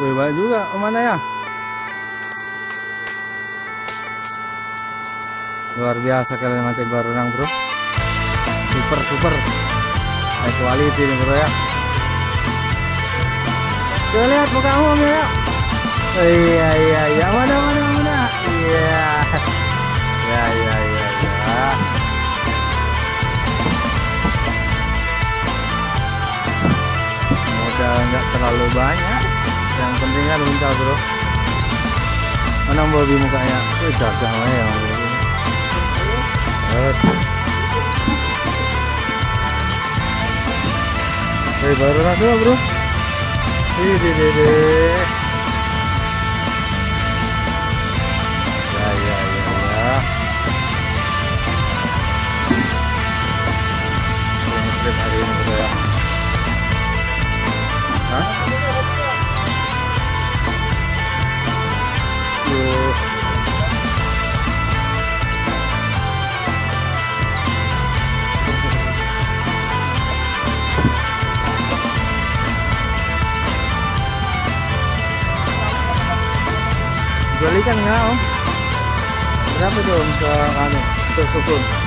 Wih, banyak juga. Kemana ya? Luar biasa kalian mati berenang bro. Super. High quality nih bro ya. Coba lihat muka om ya. Iya. Mana. Iya. Ya. Modal nggak terlalu banyak. Yang penting kan muncul bro. Mana Bobby mukanya? Dagang ya. Baru langsung bro. Ya. Trip hari ini bro ya. Hah? Yuk. Jual ikan nggak om? Berapa tuh om ke anu ke sukun?